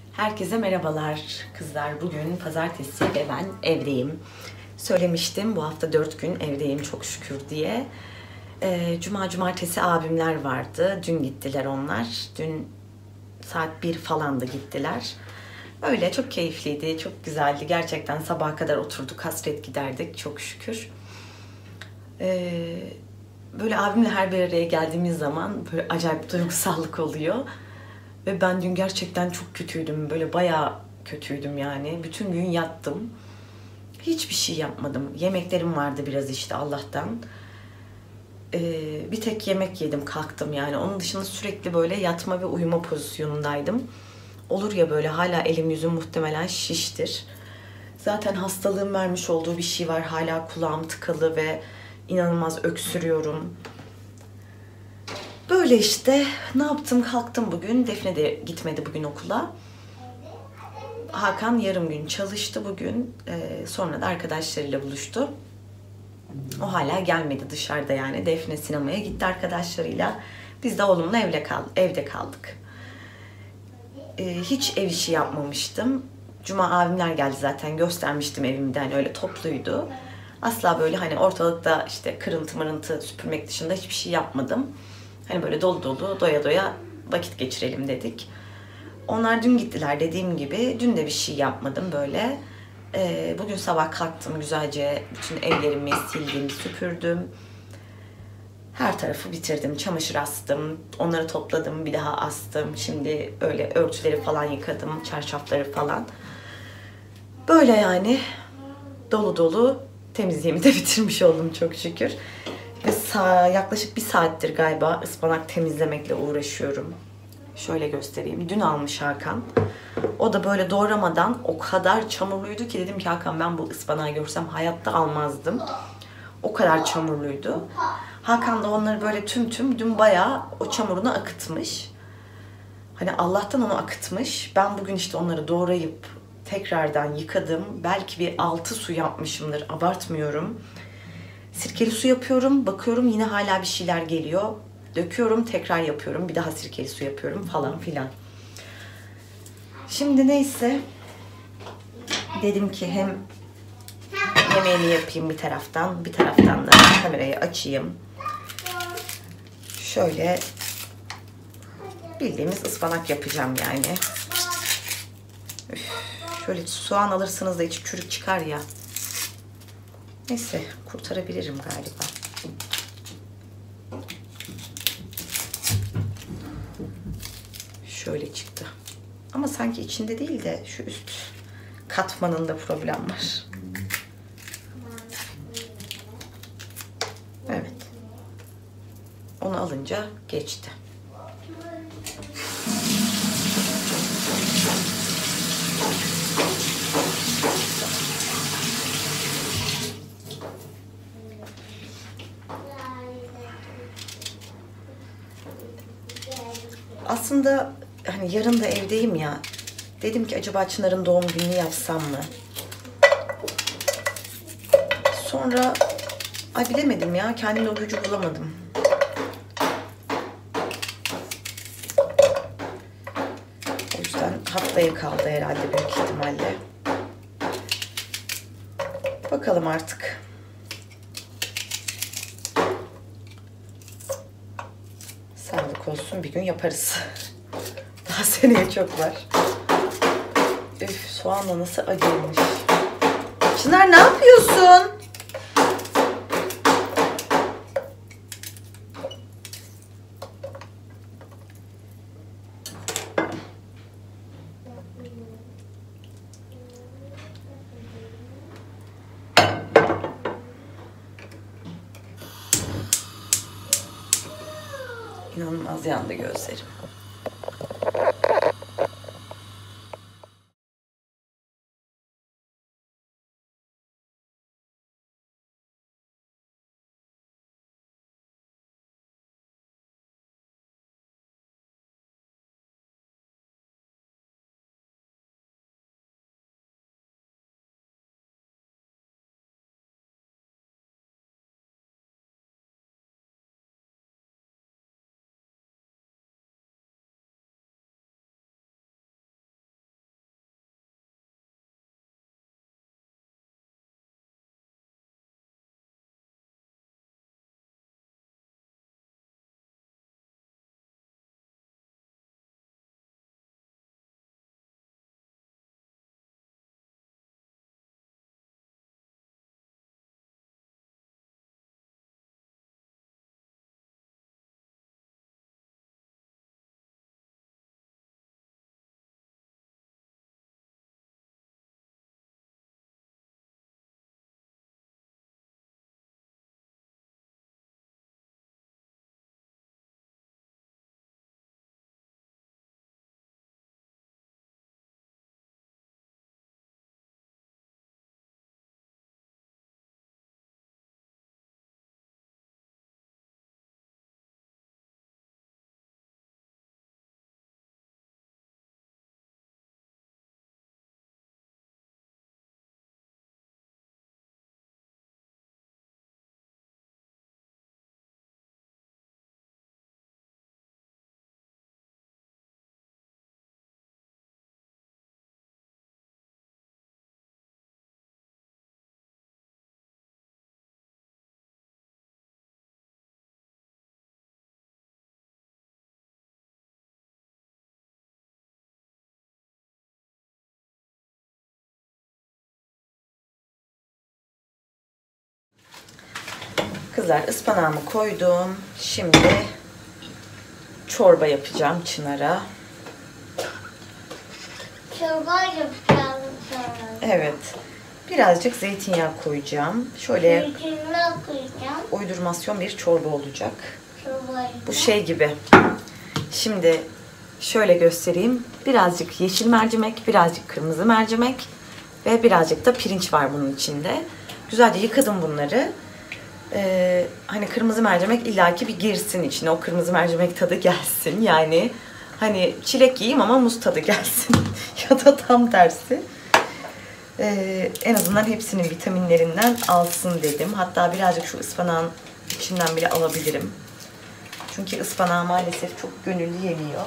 Herkese merhabalar kızlar. Bugün pazartesi ve ben evdeyim. Söylemiştim bu hafta 4 gün evdeyim çok şükür diye. Cuma, cumartesi abimler vardı. Dün gittiler onlar. Dün saat 1 falan da gittiler. Öyle çok keyifliydi, çok güzeldi. Gerçekten sabaha kadar oturduk, hasret giderdik çok şükür. Böyle abimle her bir araya geldiğimiz zaman böyle acayip duygusallık oluyor. Ve ben dün gerçekten çok kötüydüm. Böyle bayağı kötüydüm yani. Bütün gün yattım. Hiçbir şey yapmadım. Yemeklerim vardı biraz işte Allah'tan. Bir tek yemek yedim kalktım yani. Onun dışında sürekli böyle yatma ve uyuma pozisyonundaydım. Olur ya böyle hala elim yüzüm muhtemelen şiştir. Zaten hastalığın vermiş olduğu bir şey var. Hala kulağım tıkalı ve inanılmaz öksürüyorum. Böyle işte ne yaptım kalktım bugün. Defne de gitmedi bugün okula. Hakan yarım gün çalıştı bugün. Sonra da arkadaşlarıyla buluştu. O hala gelmedi dışarıda yani. Defne sinemaya gitti arkadaşlarıyla. Biz de oğlumla evde kaldık. Hiç ev işi yapmamıştım. Cuma abimler geldi zaten göstermiştim evimden öyle topluydu. Asla böyle hani ortalıkta işte kırıntı mırıntı süpürmek dışında hiçbir şey yapmadım. Hani böyle dolu dolu doya doya vakit geçirelim dedik. Onlar dün gittiler dediğim gibi. Dün de bir şey yapmadım böyle. Bugün sabah kalktım güzelce bütün evlerimi sildim, süpürdüm. Her tarafı bitirdim. Çamaşır astım. Onları topladım, bir daha astım. Şimdi öyle örtüleri falan yıkadım, çarşafları falan. Böyle yani dolu dolu temizliğimi de bitirmiş oldum çok şükür. Ve yaklaşık bir saattir galiba ıspanak temizlemekle uğraşıyorum. Şöyle göstereyim. Dün almış Hakan. O da böyle doğramadan o kadar çamurluydu ki dedim ki Hakan ben bu ıspanağı görsem hayatta almazdım. O kadar çamurluydu. Hakan da onları böyle tüm dün bayağı o çamurunu akıtmış. Hani Allah'tan onu akıtmış. Ben bugün işte onları doğrayıp tekrardan yıkadım. Belki bir 6 su yapmışımdır. Abartmıyorum. Sirkeli su yapıyorum. Bakıyorum yine hala bir şeyler geliyor. Döküyorum, tekrar yapıyorum. Bir daha sirkeli su yapıyorum falan filan. Şimdi neyse dedim ki hem yemeğini yapayım bir taraftan da kamerayı açayım. Şöyle bildiğimiz ıspanak yapacağım yani. Üf, şöyle soğan alırsınız da içi çürük çıkar ya. Neyse kurtarabilirim galiba. Şöyle çıktı. Ama sanki içinde değil de şu üst katmanında problem var. Evet. Onu alınca geçti. Aslında hani yarın da evdeyim ya. Dedim ki acaba Çınar'ın doğum gününü yapsam mı? Sonra bilemedim ya. Kendimde o gücü bulamadım. O yüzden haftaya kaldı herhalde büyük ihtimalle. Bakalım artık. Sağlık olsun bir gün yaparız. Daha seneye çok var. Üf soğanla nasıl acıymış. Çınar ne yapıyorsun? İnanılmaz yandı gözlerim. Kızlar ıspanağımı koydum. Şimdi çorba yapacağım Çınar'a. Çorba yapacağım. Evet. Birazcık zeytinyağı koyacağım. Şöyle Zeytinyağı koyacağım. uydurmasyon bir çorba olacak. Çorbayı. Bu şey gibi. Şimdi şöyle göstereyim. Birazcık yeşil mercimek, birazcık kırmızı mercimek ve birazcık da pirinç var bunun içinde. Güzelce yıkadım bunları. Hani kırmızı mercimek illaki bir girsin içine. O kırmızı mercimek tadı gelsin. Yani hani çilek yiyeyim ama muz tadı gelsin. Ya da tam tersi. En azından hepsinin vitaminlerinden alsın dedim. Hatta birazcık şu ıspanağın içinden bile alabilirim. Çünkü ıspanağı maalesef çok gönüllü yeniyor.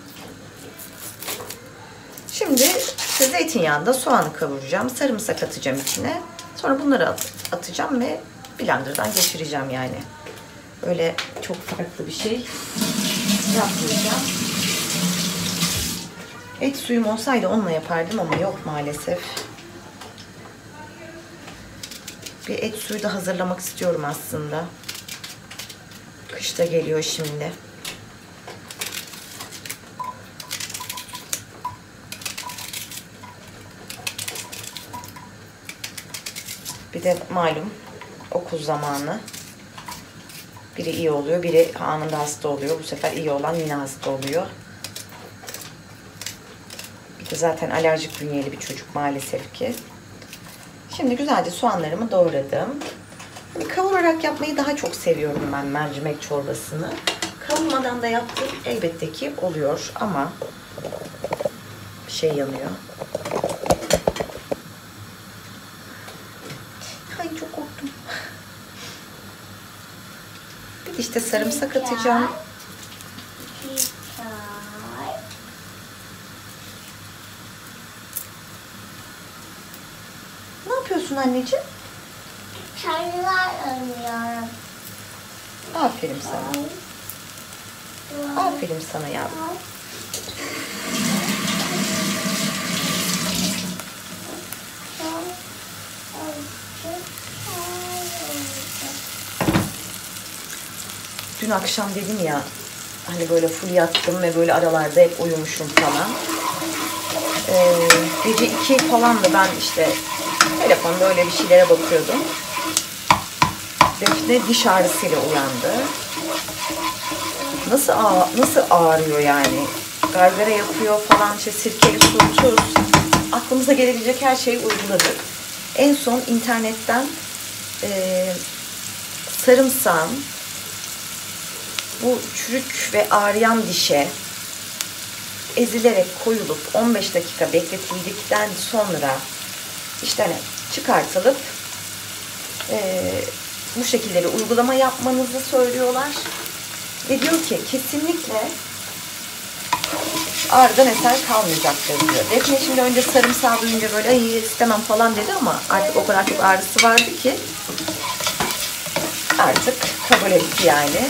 Şimdi işte zeytinyağında soğanı kavuracağım. Sarımsak atacağım içine. Sonra bunları atacağım ve blenderdan geçireceğim yani. Öyle çok farklı bir şey yapmayacağım. Et suyum olsaydı onunla yapardım ama yok maalesef. Bir et suyu da hazırlamak istiyorum aslında. Kış da geliyor şimdi. Bir de malum okul zamanı. Biri iyi oluyor, biri anında hasta oluyor. Bu sefer iyi olan yine hasta oluyor. Bir de zaten alerjik bünyeli bir çocuk maalesef ki. Şimdi güzelce soğanlarımı doğradım. Kavurarak yapmayı daha çok seviyorum ben mercimek çorbasını. Kavurmadan da yaptım elbette ki oluyor ama bir şey yanıyor. Ay çok korktum. Bir işte sarımsak atacağım. Ne yapıyorsun anneciğim? Çaylar önüyorum. Aferin sana. Aferin sana yavrum. Dün akşam dedim ya hani böyle full yattım ve böyle aralarda hep uyumuşum falan. Gece 2 falan da ben işte telefonda öyle bir şeylere bakıyordum. Defne diş ağrısıyla uyandı. Nasıl ağrıyor yani? Gargara yapıyor falan, işte sirkeli su, tuz. Aklımıza gelebilecek her şeyi uyguladık. En son internetten sarımsağın bu çürük ve ağrıyan dişe ezilerek koyulup 15 dakika bekletildikten sonra işte hani çıkartılıp bu şekilde uygulama yapmanızı söylüyorlar. Ve diyor ki kesinlikle ağrıdan eser kalmayacaktır diyor. Defne şimdi önce sarımsağı duyunca böyle ay istemem falan dedi ama artık o kadar çok ağrısı vardı ki artık kabul etti yani.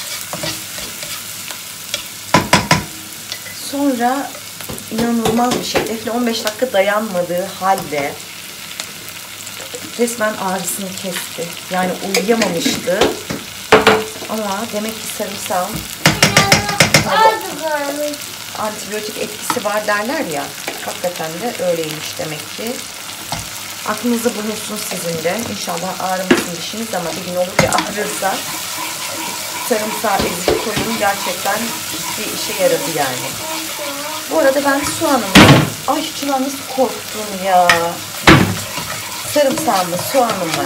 Sonra inanılmaz bir şey. Defne 15 dakika dayanmadığı halde resmen ağrısını kesti. Yani uyuyamamıştı. Ama demek ki sarımsağın antibiyotik etkisi var derler ya. Hakikaten de öyleymiş demek ki. Aklınızda bulunsun sizin de. İnşallah ağrımasın dişiniz ama bir gün olur ya ağrırsa sarımsağı ezip koyun. Gerçekten bir işe yaradı yani. Bu arada ben soğanımı... Ay Çınar nasıl korktun ya. Sarımsağımı, soğanımı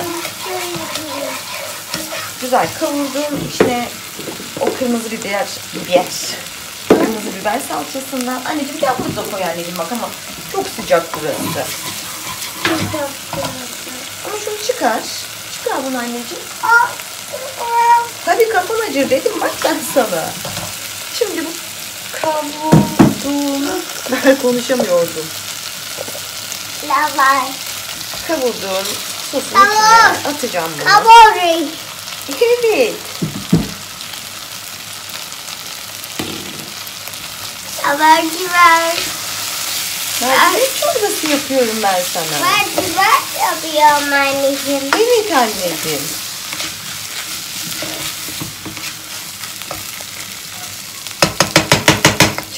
güzel kavurdum. İçine o kırmızı biber. Kırmızı biber salçasından. Anneciğim gel bunu da koy anneciğim bak ama çok sıcak burası. Ama şunu çıkar. Çıkar bunu anneciğim. Tabii kafan acır dedim bak ben sana. Şimdi bu kavurduğum... Ben konuşamıyordum. Kavurduğum sosun içine atacağım bunu. Kavurayım. Evet. Mercimek. Mercimek çorbası yapıyorum ben sana. Mercimek yapıyorum anneciğim. Evet anneciğim.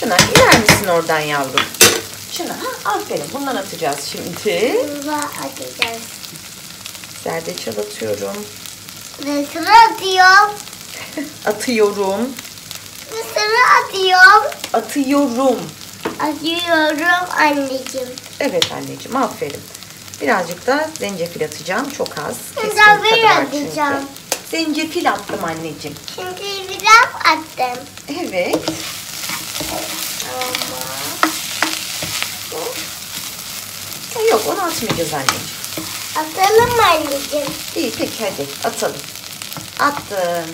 Çınar iner misin oradan yavrum? Çınar, aferin. Bundan atacağız şimdi. Bunu atacağız. Zerdeçal atıyorum. Mısır atıyorum. Atıyorum. Mısır atıyorum. Atıyorum. Atıyorum anneciğim. Evet anneciğim, aferin. Birazcık da zencefil atacağım. Çok az. Keskin Zencefil tadı var çünkü. atacağım. Zencefil attım anneciğim. Çünkü biraz attım. Evet. Yok, onu atmayacağız anneciğim. Atalım anneciğim. İyi peki, hadi atalım. Attım.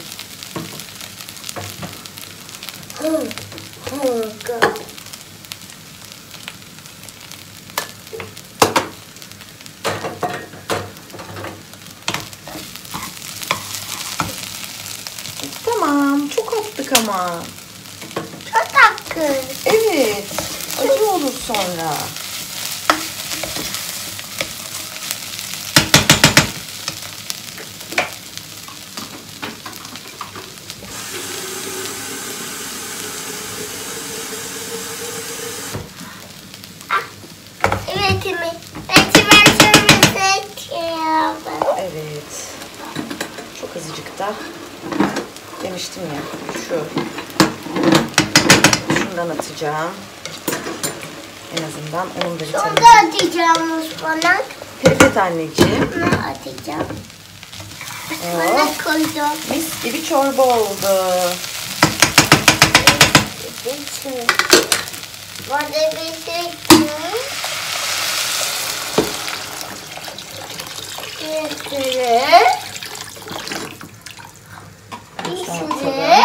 Tamam. Çok attık ama. Çok hakkı. Evet. Acı olur sonra. Evet mi? Ben söylemesek. Evet. Çok azıcık da. Demiştim ya. Şundan atacağım. En azından onun da Şunu vitamini. da atacağım ıspanak. Evet anneciğim. Bunu atacağım. Ispanak koydum. Mis gibi çorba oldu. Burada bir şey bir sürü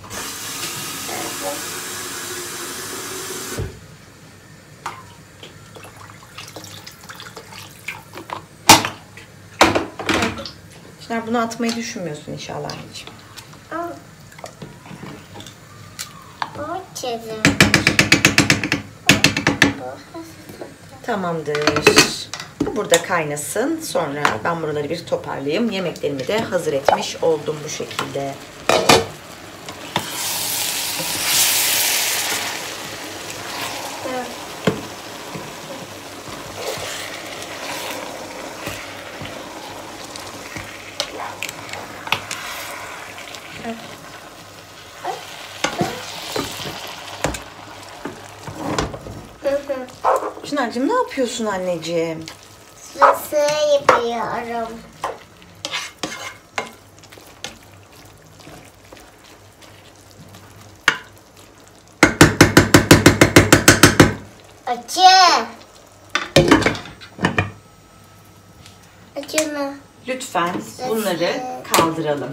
Şimdi bunu atmayı düşünmüyorsun inşallah anneciğim. o çizim. Tamamdır. Bu burada kaynasın. Sonra ben buraları bir toparlayayım. Yemeklerimi de hazır etmiş oldum bu şekilde. Çınar'cığım ne yapıyorsun anneciğim? Sosu yapıyorum. Acı. Acı mı? Lütfen bunları kaldıralım.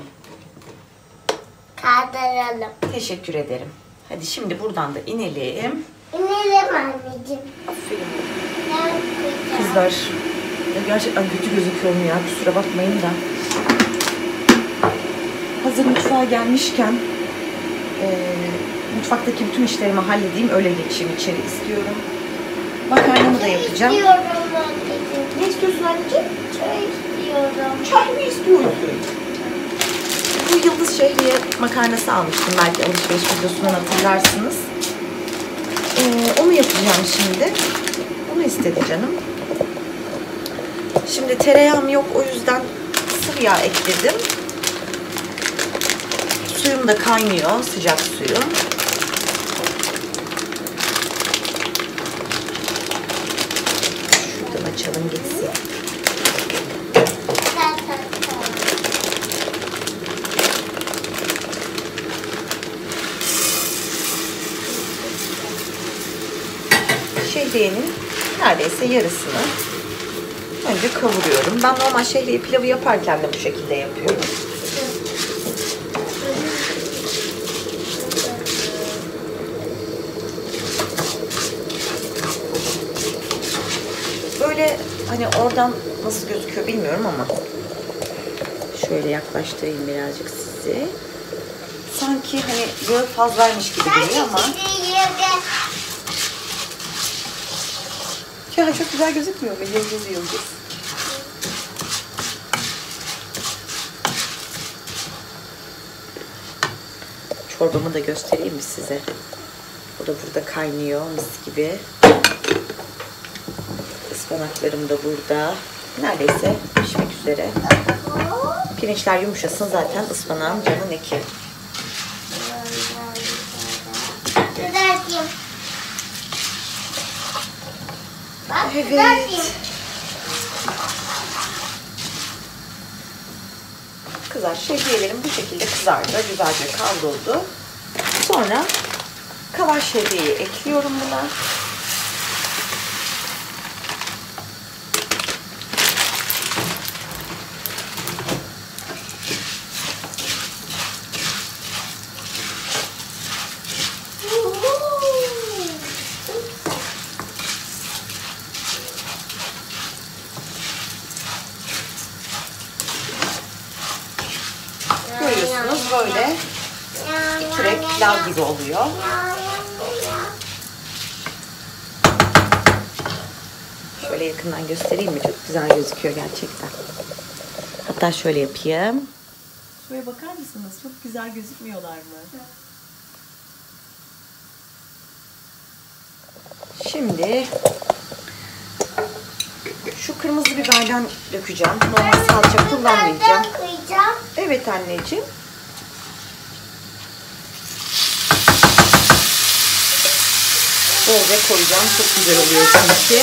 Kaldıralım. Teşekkür ederim. Hadi şimdi buradan da inelim. İnelim anneciğim. Aferin. Ben koyacağım. Kızlar, ya gerçekten kötü gözüküyorum ya. Kusura bakmayın da. Hazır mutfağa gelmişken mutfaktaki bütün işlerimi halledeyim. Öyle geçeyim içeri istiyorum. Makarnamı da yapacağım. İstiyorum anneciğim. Ne istiyorsun anneciğim? Çay istiyorum. Çay mı istiyorsun? Bu Yıldız Şehriye makarnası almıştım. Belki alışveriş videosundan hatırlarsınız. Onu yapacağım şimdi. Onu istedi canım. Şimdi tereyağım yok. O yüzden sıvı yağ ekledim. Suyum da kaynıyor. Sıcak suyum. Şuradan açalım gitsin. Şehriyenin neredeyse yarısını önce kavuruyorum. Ben normal şehriye pilavı yaparken de bu şekilde yapıyorum. Böyle hani oradan nasıl gözüküyor bilmiyorum ama şöyle yaklaştırayım birazcık sizi. Sanki hani yağı fazlaymış gibi geliyor ama ya çok güzel gözükmüyor mu? Yıldız yıldız. Çorbamı da göstereyim mi size? Bu da burada kaynıyor mis gibi. Ispanaklarım da burada. Neredeyse pişmek üzere. Pirinçler yumuşasın, zaten ıspanağın canın eki. Kızartayım. Bak, Evet. kızartayım. Kızar. Şehriyelerim bu şekilde kızardı. Güzelce kavruldu. Sonra kalan şehriyeyi ekliyorum buna. Görüyorsunuz böyle kürek pilav gibi oluyor. Şöyle yakından göstereyim mi? Çok güzel gözüküyor gerçekten. Hatta şöyle yapayım. Şuraya bakar mısınız? Çok güzel gözükmüyorlar mı? Şimdi şu kırmızı biberden dökeceğim. Normal salça kullanmayacağım. Koyacağım. Evet anneciğim. Bolca koyacağım. Çok güzel oluyor çünkü.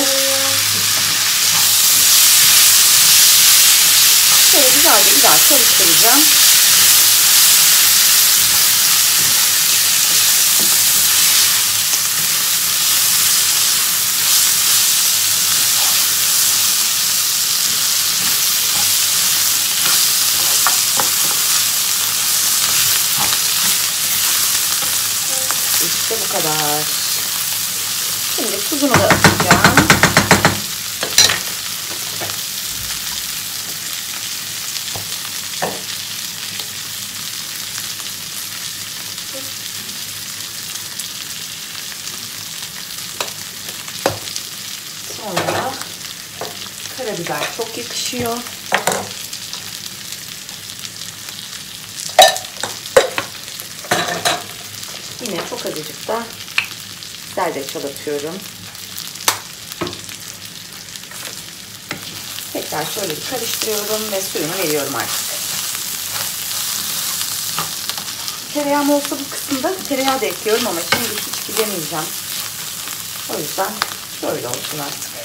Şöyle güzelce bir daha karıştıracağım. İşte bu kadar. Şimdi tuzunu da atacağım. Sonra karabiber çok yakışıyor. Yine çok azıcık da zerdeçal atıyorum. Tekrar şöyle bir karıştırıyorum ve suyunu veriyorum artık. Tereyağım olsa bu kısımda tereyağı da ekliyorum ama şimdi hiç bilemeyeceğim. O yüzden böyle olsun artık.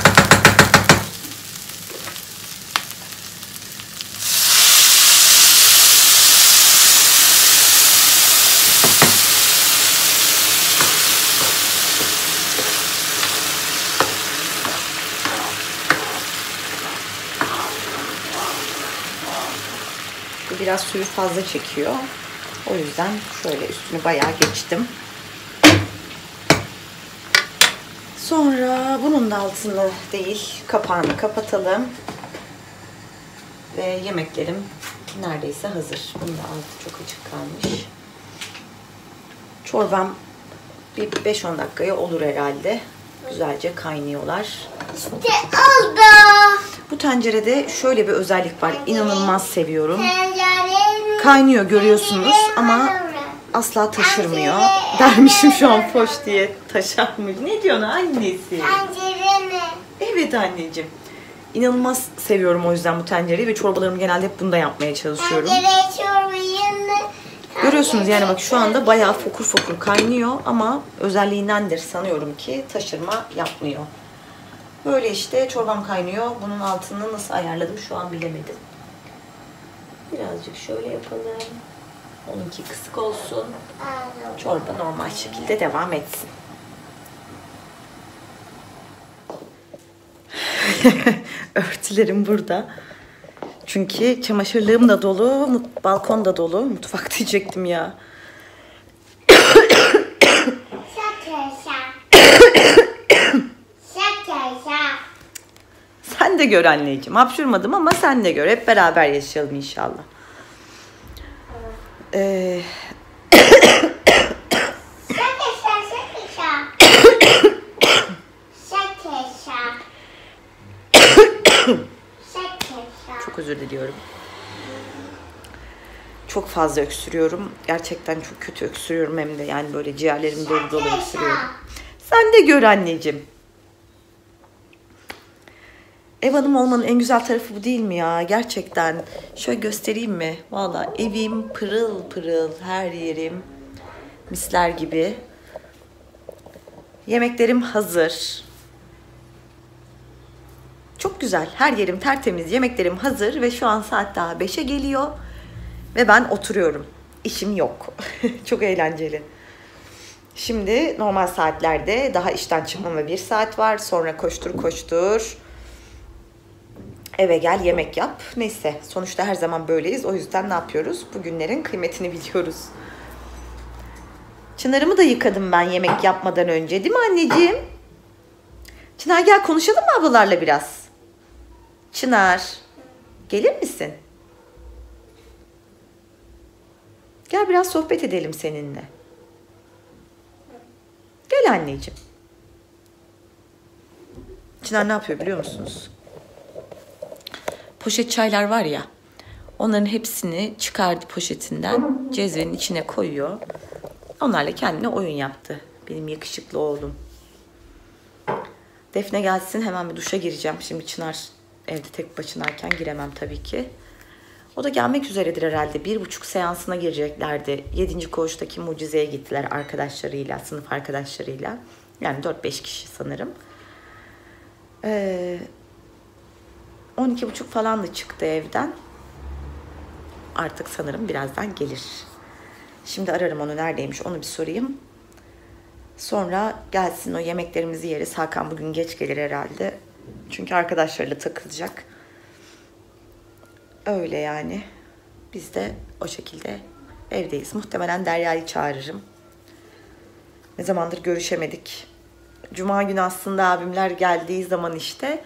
Biraz suyu fazla çekiyor. O yüzden şöyle üstünü bayağı geçtim. Sonra bunun da altını değil, kapağını kapatalım. Ve yemeklerim neredeyse hazır. Bunun da altı çok açık kalmış. Çorbam bir 5-10 dakikaya olur herhalde. Güzelce kaynıyorlar. İşte oldu. Bu tencerede şöyle bir özellik var. İnanılmaz seviyorum. Tencerenin Kaynıyor görüyorsunuz ama asla taşırmıyor. Dermişim şu an poş diye taşarmış. Ne diyorsun annesi? tencereni. Evet anneciğim. İnanılmaz seviyorum o yüzden bu tencereyi ve çorbalarımı genelde hep bunda yapmaya çalışıyorum. Tencere çorbayı. Görüyorsunuz yani bak şu anda bayağı fokur fokur kaynıyor ama özelliğindendir sanıyorum ki taşırma yapmıyor. Böyle işte çorbam kaynıyor. Bunun altını nasıl ayarladım şu an bilemedim. Birazcık şöyle yapalım. Onunki kısık olsun. Çorba normal şekilde devam etsin. Örtülerim burada. Çünkü çamaşırlığım da dolu, balkon da dolu. Mutfak diyecektim ya. Sen de gör anneciğim. Hapşurmadım ama sen de gör. Hep beraber yaşayalım inşallah. Çok özür diliyorum. Çok fazla öksürüyorum. Gerçekten çok kötü öksürüyorum hem de. Yani böyle ciğerlerim dolu dolu öksürüyorum. Sen de gör anneciğim. Ev hanımı olmanın en güzel tarafı bu değil mi ya? Gerçekten. Şöyle göstereyim mi? Valla evim pırıl pırıl. Her yerim misler gibi. Yemeklerim hazır. Çok güzel. Her yerim tertemiz. Yemeklerim hazır. Ve şu an saat daha 5'e geliyor. Ve ben oturuyorum. İşim yok. Çok eğlenceli. Şimdi normal saatlerde daha işten çıkmama 1 saat var. Sonra koştur koştur. Eve gel, yemek yap. Neyse, sonuçta her zaman böyleyiz. O yüzden ne yapıyoruz? Bugünlerin kıymetini biliyoruz. Çınar'ımı da yıkadım ben yemek yapmadan önce. Değil mi anneciğim? Çınar gel konuşalım mı ablalarla biraz? Çınar, gelir misin? Gel biraz sohbet edelim seninle. Gel anneciğim. Çınar ne yapıyor biliyor musunuz? Poşet çaylar var ya. Onların hepsini çıkardı poşetinden. Cezvenin içine koyuyor. Onlarla kendine oyun yaptı. Benim yakışıklı oğlum. Defne gelsin hemen bir duşa gireceğim. Şimdi Çınar evde tek başınayken giremem tabii ki. O da gelmek üzeredir herhalde. 1,5 seansına gireceklerdi. 7. koğuştaki mucizeye gittiler arkadaşlarıyla, sınıf arkadaşlarıyla. Yani 4-5 kişi sanırım. 12,5 falan da çıktı evden. Artık sanırım birazdan gelir. Şimdi ararım onu, neredeymiş onu bir sorayım. Sonra gelsin, o yemeklerimizi yeriz. Hakan bugün geç gelir herhalde. Çünkü arkadaşlarıyla takılacak. Öyle yani. Biz de o şekilde evdeyiz. Muhtemelen Derya'yı çağırırım. Ne zamandır görüşemedik. Cuma günü aslında abimler geldiği zaman işte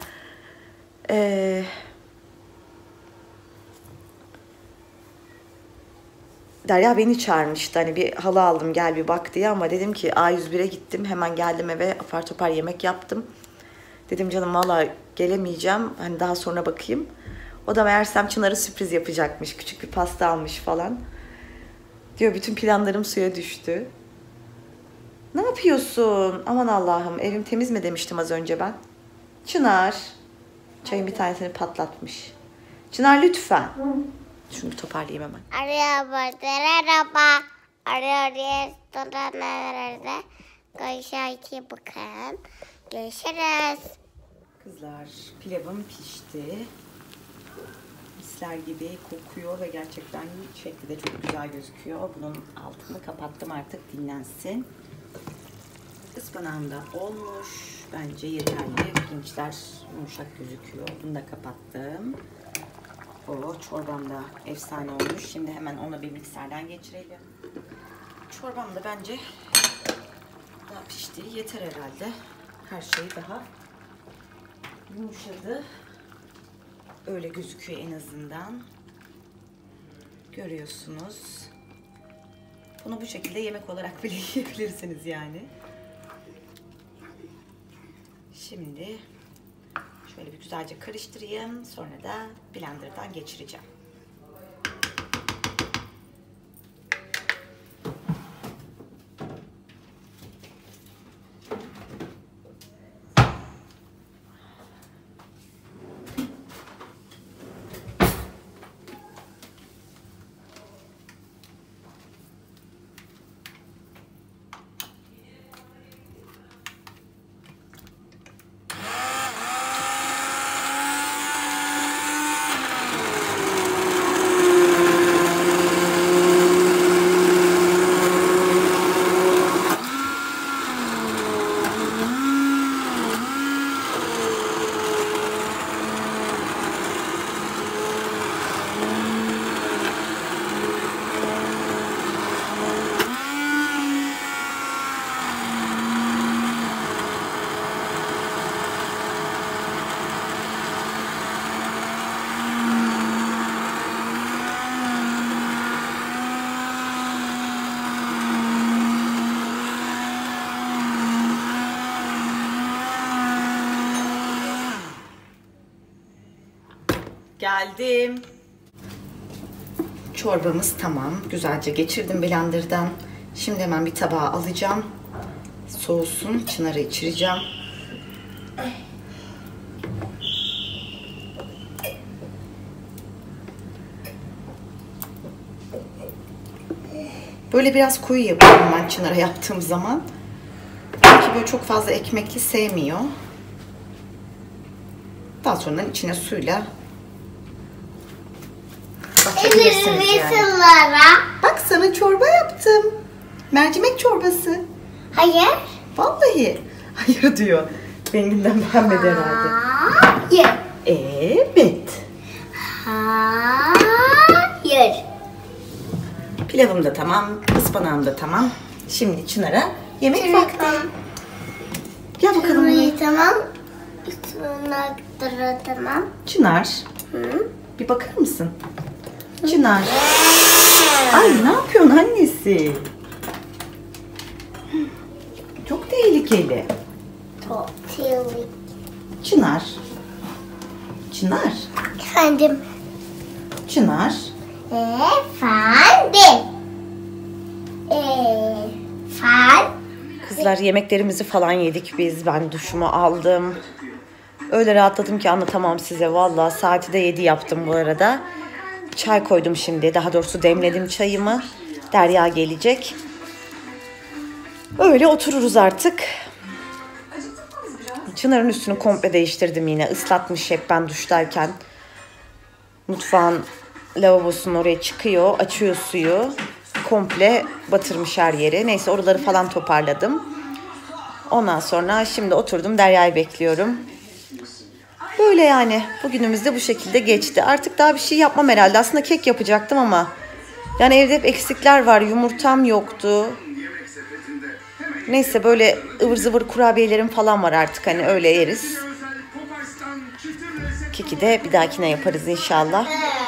Derya beni çağırmıştı. Hani bir halı aldım gel bir bak diye, ama dedim ki A101'e gittim. Hemen geldim eve, apar topar yemek yaptım. Dedim canım valla gelemeyeceğim. Hani daha sonra bakayım. O da meğersem Çınar'a sürpriz yapacakmış. Küçük bir pasta almış falan. Diyor bütün planlarım suya düştü. Ne yapıyorsun? Aman Allah'ım, evim temiz mi demiştim az önce ben. Çınar. Çayın bir tanesini patlatmış. Çınar lütfen. Şunu bir toparlayayım hemen. Araba. Araba. Restoranlarda. Görüşürüz bakın. Görüşürüz. Kızlar, pilavım pişti. Misler gibi kokuyor ve gerçekten şekli de çok güzel gözüküyor. Bunun altını kapattım, artık dinlensin. Ispanağım da olmuş. Bence yeterli. Pirinçler yumuşak gözüküyor. Bunu da kapattım. O çorbam da efsane olmuş. Şimdi hemen onu bir mikserden geçirelim. Çorbam da bence daha pişti. Yeter herhalde. Her şey daha yumuşadı. Öyle gözüküyor en azından. Görüyorsunuz. Bunu bu şekilde yemek olarak bile yiyebilirsiniz yani. Şimdi şöyle bir güzelce karıştırayım. Sonra da blenderdan geçireceğim. Geldim. Çorbamız tamam. Güzelce geçirdim blenderdan. Şimdi hemen bir tabağa alacağım. Soğusun. Çınar'a içireceğim. Böyle biraz koyu yapıyorum ben Çınar'a yaptığım zaman. Çünkü böyle çok fazla ekmekli sevmiyor. Daha sonra içine suyla bakabilirsiniz yani. Bak sana çorba yaptım. Mercimek çorbası. Hayır. Vallahi. Hayır diyor. Renginden beğenmedi herhalde. Hayır. Evet. Hayır. Pilavım da tamam. Ispanağım da tamam. Şimdi Çınar'a yemek vakti. Gel bakalım. Burayı tamam. Ispanakları tamam. Çınar. Hı? Bir bakar mısın? Çınar. Ay ne yapıyorsun annesi? Çok tehlikeli. Çok tehlikeli. Çınar. Çınar. Efendim. Çınar. Efendim. Kızlar yemeklerimizi falan yedik biz. Ben duşumu aldım. Öyle rahatladım ki anlatamam size. Vallahi saati de 7 yaptım bu arada. Çay koydum şimdi. Daha doğrusu demledim çayımı. Derya gelecek. Öyle otururuz artık. Çınar'ın üstünü komple değiştirdim yine. Islatmış hep ben duştayken. Mutfağın lavabosunun oraya çıkıyor. Açıyor suyu. Komple batırmış her yeri. Neyse oraları falan toparladım. Ondan sonra şimdi oturdum. Derya'yı bekliyorum. Böyle yani. Bugünümüz de bu şekilde geçti. Artık daha bir şey yapmam herhalde. Aslında kek yapacaktım ama yani evde hep eksikler var. Yumurtam yoktu. Neyse böyle ıvır zıvır kurabiyelerim falan var artık. Hani öyle yeriz. Keki de bir dahakine yaparız inşallah.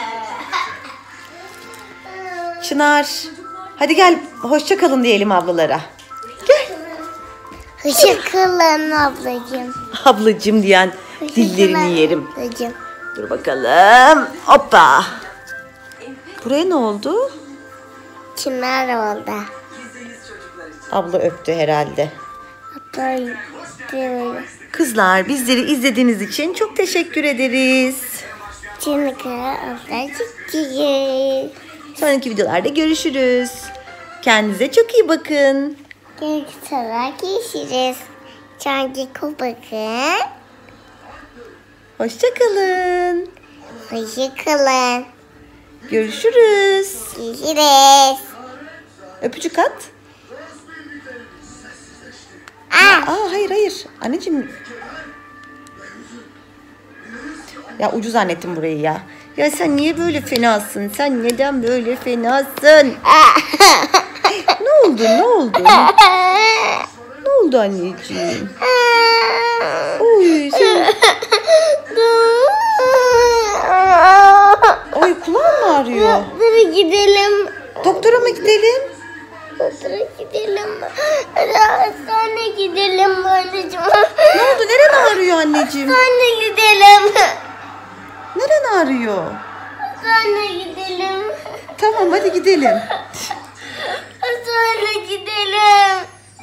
Çınar. Hadi gel. Hoşça kalın diyelim ablalara. Gel. Hoşça kalın ablacığım. Ablacığım diyen dillerini yerim. Ablacığım. Dur bakalım. Hoppa. Buraya ne oldu? Çınar oldu. Abla öptü herhalde. Abla Kızlar bizleri izlediğiniz için çok teşekkür ederiz. Çınar ablacığım. Sonraki videolarda görüşürüz. Kendinize çok iyi bakın. Görüşürüz. Kendinize bakın. Hoşça kalın. Hoşça kalın. Görüşürüz. Görüşürüz. Öpücük at. Hayır. Anneciğim. Ya ucuz zannettim burayı ya. Ya sen niye böyle fenasın? Sen neden böyle fenasın? Ne oldu? Ne oldu anneciğim? Oy sen... Oy kulağın mı ağrıyor? Doktora gidelim. Doktora mı gidelim? Doktora gidelim. Hastaneye gidelim anneciğim. Ne oldu? Neren ağrıyor anneciğim? Hastaneye gidelim. Neren ağrıyor? Hastaneye gidelim. Tamam hadi gidelim. Hastaneye gidelim.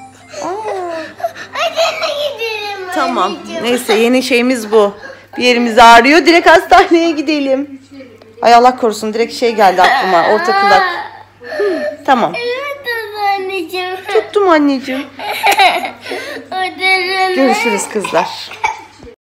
Hastaneye gidelim. Tamam. Anneciğim. Neyse yeni şeyimiz bu. Bir yerimiz ağrıyor. Direkt hastaneye gidelim. Ay Allah korusun. Direkt şey geldi aklıma. Orta kulak. Tamam. Evet anneciğim. Tuttum anneciğim. Öderim. Görüşürüz kızlar.